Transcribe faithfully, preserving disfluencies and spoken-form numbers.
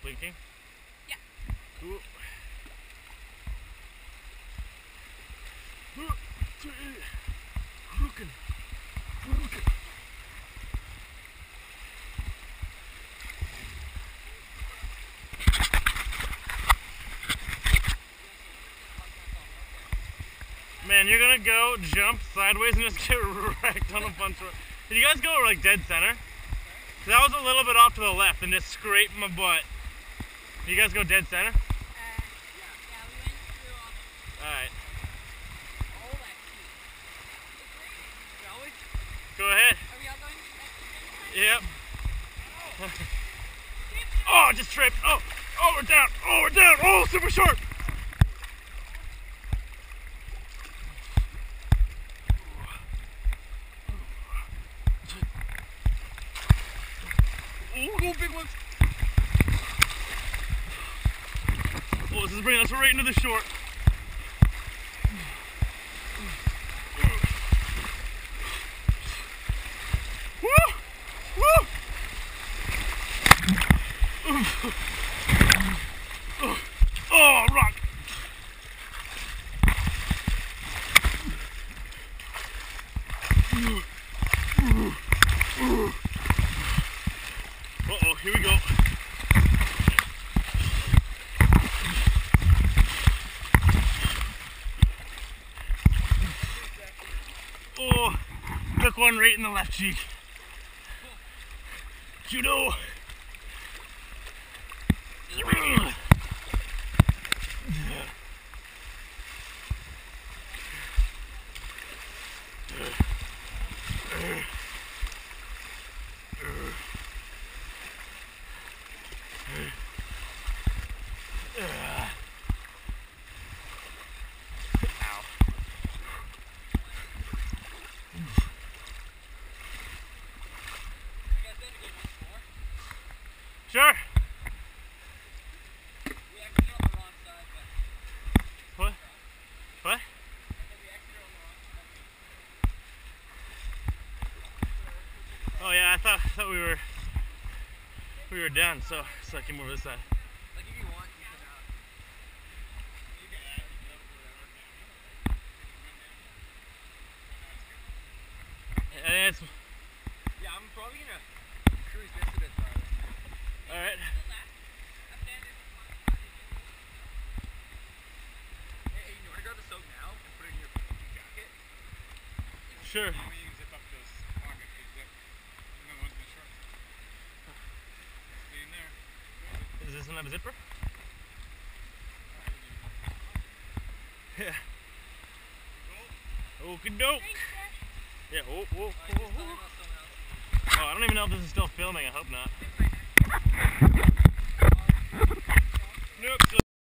blinking? Yeah. Cool. Looking. Looking. Man, you're gonna go jump sideways and just get wrecked on a bunch of... Did you guys go like dead center? That was a little bit off to the left and just scraped my butt. Did you guys go dead center? Uh, yeah. Yeah, we went through all the... Alright. All that shit. Shall we? Go ahead. Are we all going next to Yep. Oh, I just tripped. Oh, oh, we're down. Oh, we're down. Oh, super short. Oh, go big ones. Oh, this is bringing us right into the short. Woo! Woo! Oh, rock! Uh-oh, here we go. Oh, took one right in the left cheek. Judo. Sure. We exited on the wrong side, but... What? What? I said we exited on the wrong side. Oh yeah, I thought I thought we were we were done, so so I came over this side. Like if you want, you can out. You can add it or whatever. And it's Yeah, I'm probably gonna cruise this a bit farther. all right. Hey, you wanna grab the soap now and put it in your jacket? Sure. You can zip up those pockets, they zip. And then one's in the shorts. Stay in there. Does this one have a zipper? Yeah. Okie doke. Yeah. Oh, whoa, whoa, whoa. Oh, I don't even know if this is still filming. I hope not.